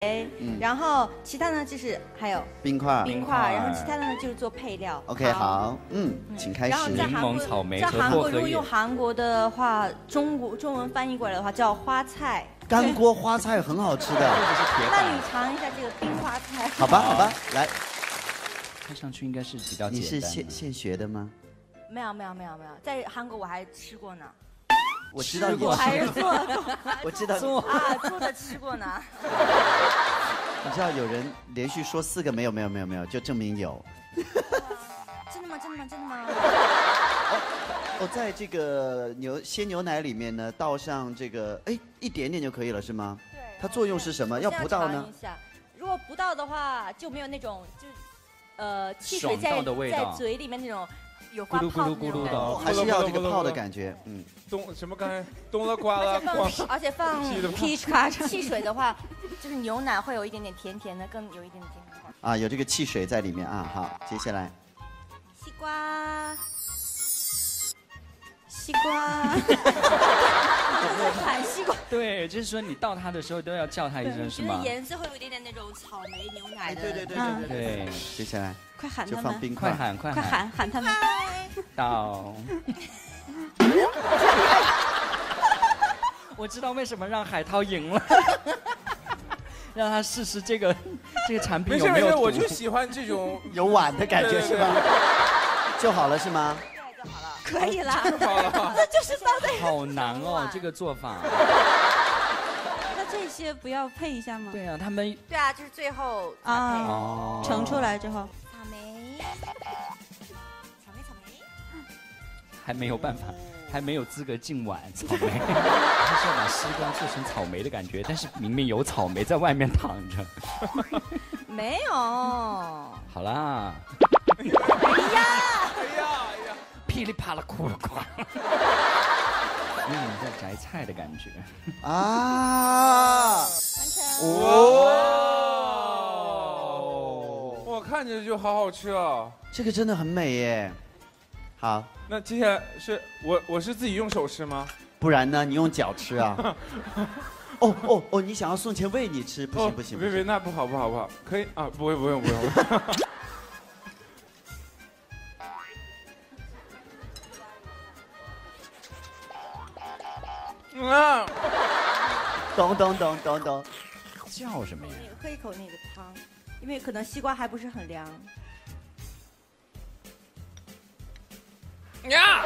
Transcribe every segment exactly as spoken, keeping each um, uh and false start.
嗯， 然后其他呢就是还有冰块， 冰块，然后其他的呢就是做配料。 OK， 好，嗯，请开始。 然后在韩国，在韩国如果用韩国的话，中国中文翻译过来的话叫花菜。 干锅花菜很好吃的。 那你尝一下这个冰花菜。 好吧，好吧，来。 看上去应该是比较简单。 你是现现学的吗？ 没有没有没有没有，在韩国我还吃过呢。 我知道你我还是做， 我知道做啊，做的吃过呢。 你知道有人连续说四个没有没有没有没有，就证明有。 真的吗？真的吗？真的吗？ 哦，在这个牛鲜牛奶里面呢，倒上这个，哎，一点点就可以了，是吗？ 对。 它作用是什么？要不倒呢？ 如果不倒的话，就没有那种就是，呃，汽水在在嘴里面那种。有咕噜咕噜咕噜的， 还是要这个泡的感觉。嗯， 冬什么刚才冬了瓜了， 而且放 peach 卡汽水的话，就是牛奶会有一点点甜甜的，更有一点点甜甜的。 啊，有这个汽水在里面啊。好，接下来， 西瓜，西瓜，喊西瓜。 对，就是说你倒它的时候都要叫它一声，是吗？ 颜色会有一点点那种草莓牛奶的。 对对对对对。接下来。 快喊就放冰块， 快喊快喊，快喊喊他们！ 到。我知道为什么让海涛赢了，让他试试这个这个产品有没有。 没事没事，我就喜欢这种有碗的感觉，是吧？就好了是吗？ 对，就好了，可以了， 就好了。 这就是倒在。 好难哦，这个做法。 那这些不要配一下吗？ 对啊，他们。 对啊，就是最后啊， 哦， 盛出来之后。 草莓，草莓，草莓， 还没有办法，还没有资格进碗。草莓，他是要把西瓜做成草莓的感觉，但是明明有草莓在外面躺着。 没有。 好啦。 哎呀， 哎呀，哎呀， 噼里啪啦，哭了哭了。有点在摘菜的感觉。 啊！ 哇！我看着就好好吃啊！ 这个真的很美耶。好， 那接下来是我我是自己用手吃吗？ 不然呢？你用脚吃啊？哦哦哦！你想要送钱喂你吃？不行不行！ 别别，那不好不好不好，可以啊，不会不用不用。啊！ 懂懂懂懂懂。 叫什么呀？ 喝一口那个汤，因为可能西瓜还不是很凉。 呀！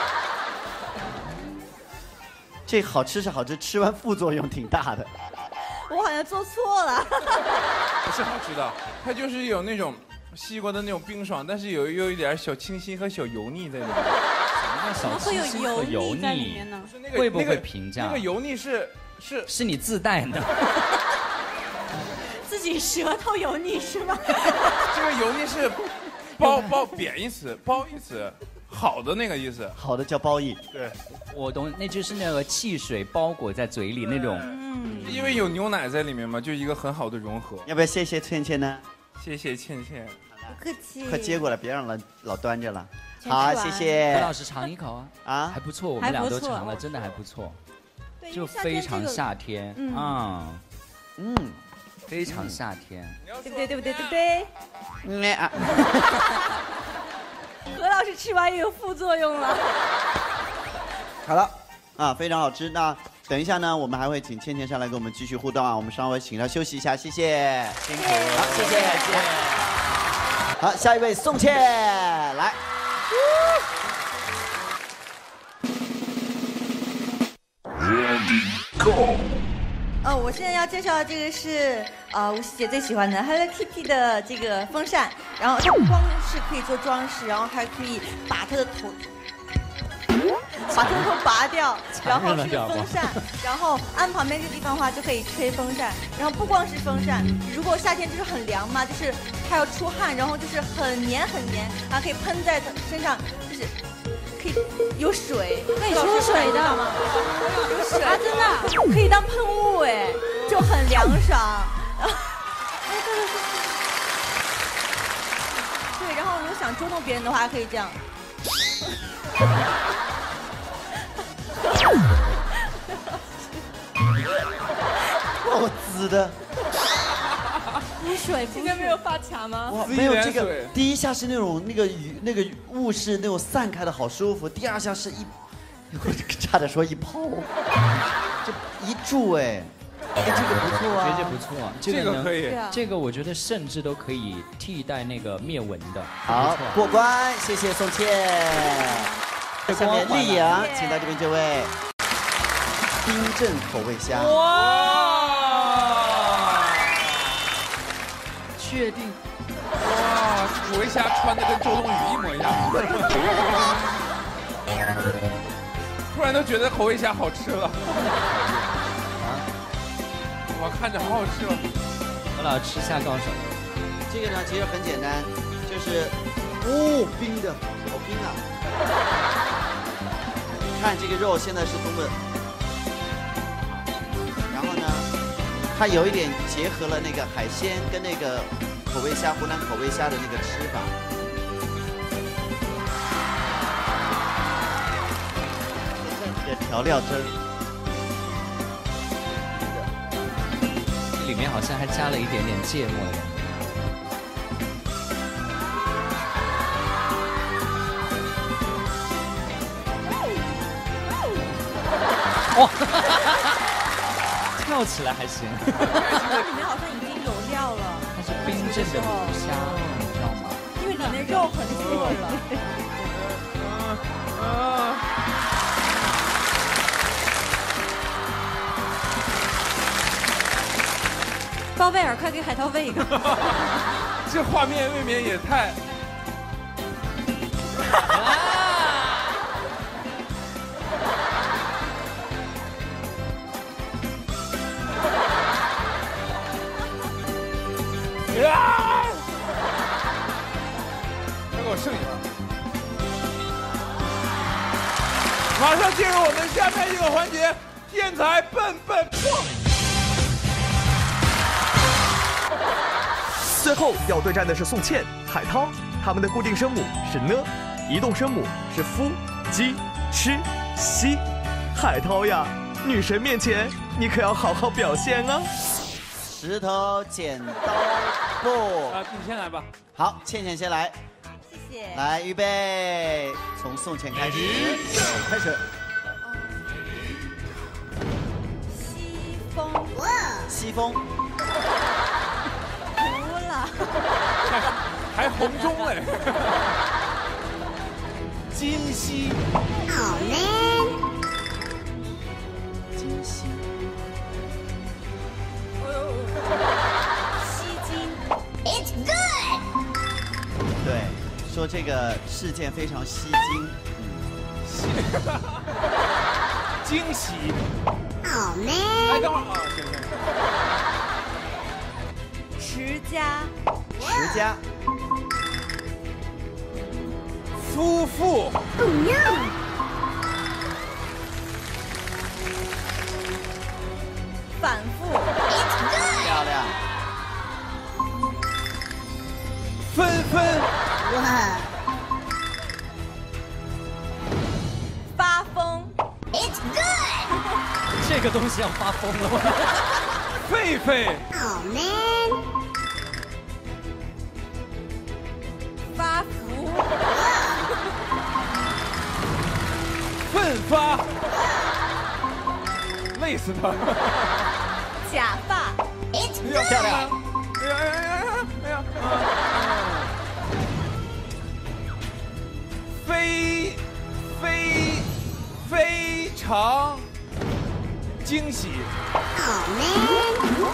这好吃是好吃，吃完副作用挺大的。 我好像做错了。 不是好吃的，它就是有那种西瓜的那种冰爽，但是有有一点小清新和小油腻在里面。 怎么会有油腻在里面呢？ 会不会评价？ 那个油腻是是是你自带的。 自己舌头油腻是吗？ 这个油腻是褒褒贬义词，褒义词。好的那个意思， 好的叫褒义。 对， 我懂，那就是那个汽水包裹在嘴里那种。 嗯，因为有牛奶在里面嘛，就一个很好的融合。 要不要谢谢倩倩呢？ 谢谢倩倩， 不客气。 快接过来，别让老老端着了。好，谢谢。 何老师尝一口啊！啊，还不错，我们俩都尝了，真的还不错。就非常夏天，嗯嗯，非常夏天。 对不对？对不对？对不对？ 嗯啊。 何老师吃完也有副作用了。 好了，啊，非常好吃。那等一下呢，我们还会请倩倩上来跟我们继续互动啊。我们稍微请她休息一下，谢谢，辛苦，好，谢谢，谢谢。好，下一位宋茜来。 Ready go。哦，我现在要介绍的这个是呃吴曦姐最喜欢的 Hello Kitty 的这个风扇，然后它不光是可以做装饰，然后还可以把它的头，把它的头拔掉，然后是个风扇，然后按旁边这个地方的话就可以吹风扇，然后不光是风扇，如果夏天就是很凉嘛，就是它要出汗，然后就是很黏很黏，然后可以喷在身上，就是。可以有水， 可以出水的吗？ 有水啊，真的可以当喷雾哎，就很凉爽。对，然后如果想捉弄别人的话，可以这样。 好滋的。 补水， 今天没有发卡吗？ 哇，没有这个，第一下是那种那个雨那个雾是那种散开的好舒服，第二下是一，我差点说一泡，这一注哎，哎这个不错啊， 我觉得这不错， 这个可以， 这个我觉得甚至都可以替代那个灭蚊的。 好，过关，谢谢宋茜。下面丽阳，请到这边这位，冰镇口味虾。 哇！ 确定？ 哇，口味虾穿的跟周冬雨一模一样。突然都觉得口味虾好吃了。我看着好好吃哦。 我老吃虾高手。 这个呢，其实很简单，就是哦，冰的，好冰啊！看这个肉现在是多么，然后呢，它有一点结合了那个海鲜跟那个口味虾，湖南口味虾的那个吃法。这个调料汁儿， 里面好像还加了一点点芥末的。哇！跳起来还行。 这里面好像已经有料了。 它是冰镇的龙虾，你知道吗？ 因为里面肉很脆了。 包贝尔，快给海涛喂一个。 这画面未免也太……啊！再给我剩一个。马上进入我们下面一个环节——天才笨笨碰。 最后要对战的是宋茜、海涛，他们的固定声母是呢，移动声母是夫、鸡、吃、西。海涛呀，女神面前你可要好好表现啊！ 石头剪刀布， 啊，你先来吧。 好，倩倩先来。 谢谢。 来，预备，从宋茜开始，开始。 西风。 西风。 服了。 还红中嘞。金西。 好嘞。 金西。 吸睛 ，It's good。 对，说这个事件非常吸睛。 嗯，惊喜。 好嘞。 哎，等会儿啊，行行。 持家。 持家。 夫妇。 反复。 漂亮。 纷纷。 哇。发疯。It's good。 这个东西要发疯了吗？ 狒狒。 好嘞。发福。 奋发。累死他。 假发。It's good。 漂亮。 哎呀哎呀哎呀哎呀！非非非常惊喜。 好嘞。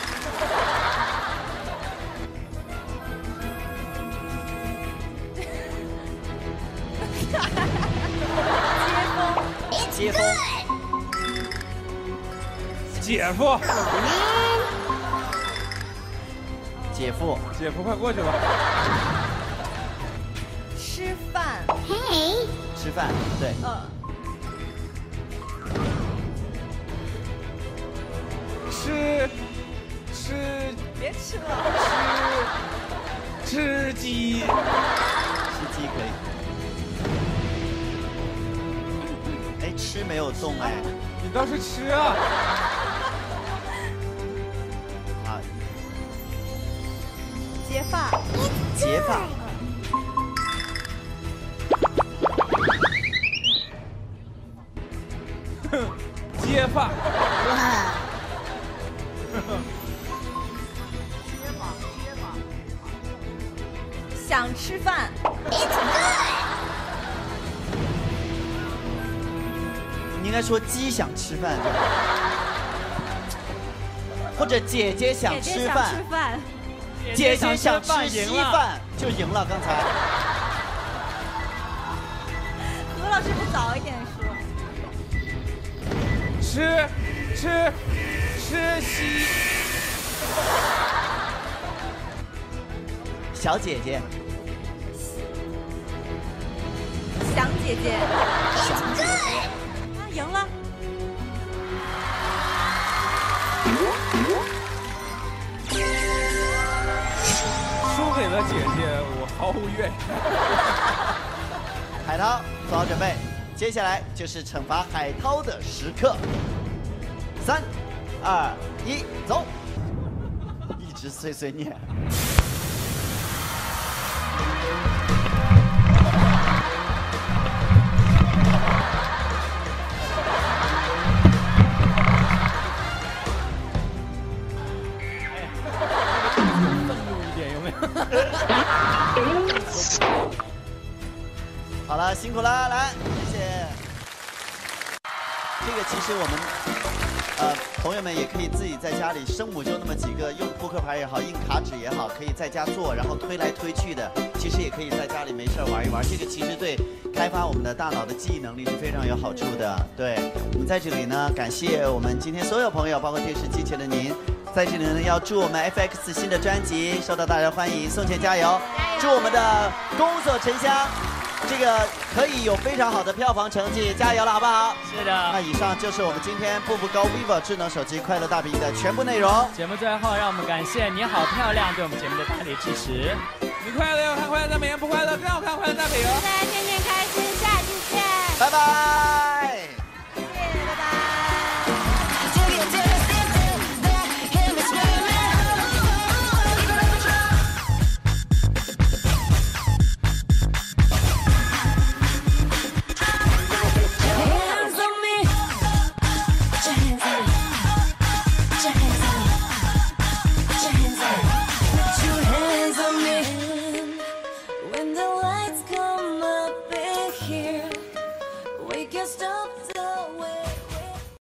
接风。 姐夫。 姐夫。 姐夫，快过去吧。 吃饭。 嘿。吃饭，对。 嗯。 吃吃。 别吃了。 吃吃鸡。 吃鸡可以。哎，吃没有动哎。 你倒是吃啊！ 啊。 结发。 结发。 结发。 想吃饭。 你应该说鸡想吃饭，或者姐姐想吃饭。 吃饭。 姐姐想吃稀饭就赢了，刚才。 何老师不早一点说。 吃吃吃稀。 小姐姐。 想姐姐。 想姐姐。 啊，赢了。 输给了姐姐，我毫无怨言。 海涛做好准备，接下来就是惩罚海涛的时刻。三、二、一，走！一直碎碎念。好了，辛苦了，来，谢谢。这个其实我们，呃，朋友们也可以自己在家里，生母就那么几个，用扑克牌也好，印卡纸也好，可以在家做，然后推来推去的，其实也可以在家里没事玩一玩。这个其实对开发我们的大脑的记忆能力是非常有好处的。对，我们在这里呢，感谢我们今天所有朋友，包括电视机前的您。在这里呢，要祝我们 F X 新的专辑受到大家欢迎，宋茜加油！祝我们的宫锁沉香，这个可以有非常好的票房成绩，加油了，好不好？ 是的。 那以上就是我们今天步步高 vivo 智能手机快乐大比的全部内容。 节目最后，让我们感谢你好漂亮对我们节目的大力支持。 你快乐要看快乐大本营，不快乐更要看快乐大本营。 大家天天开心，下期见， 拜拜。